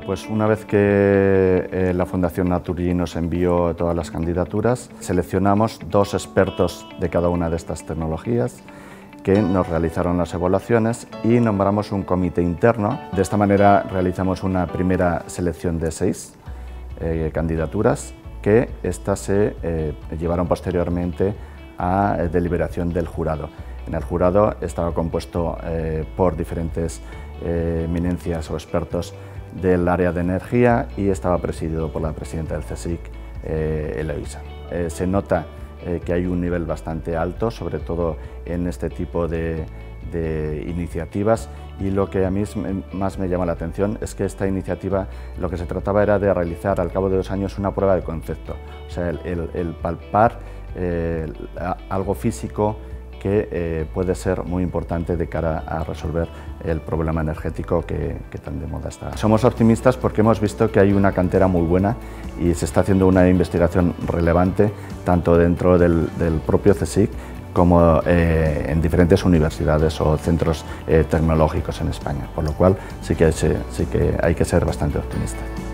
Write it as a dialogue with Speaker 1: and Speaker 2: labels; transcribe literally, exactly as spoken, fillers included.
Speaker 1: Pues una vez que eh, la Fundación Naturgy nos envió todas las candidaturas, seleccionamos dos expertos de cada una de estas tecnologías que nos realizaron las evaluaciones y nombramos un comité interno. De esta manera realizamos una primera selección de seis eh, candidaturas que estas se eh, llevaron posteriormente a eh, deliberación del jurado. En el jurado estaba compuesto eh, por diferentes eh, eminencias o expertos del área de energía y estaba presidido por la presidenta del CSIC, eh, Eloisa. Eh, se nota eh, que hay un nivel bastante alto, sobre todo en este tipo de, de iniciativas, y lo que a mí más me llama la atención es que esta iniciativa lo que se trataba era de realizar al cabo de dos años una prueba de concepto, o sea, el, el, el palpar eh, algo físico que eh, puede ser muy importante de cara a resolver el problema energético que, que tan de moda está. Somos optimistas porque hemos visto que hay una cantera muy buena y se está haciendo una investigación relevante tanto dentro del, del propio CSIC como eh, en diferentes universidades o centros eh, tecnológicos en España, por lo cual sí que, sí que hay que ser bastante optimistas.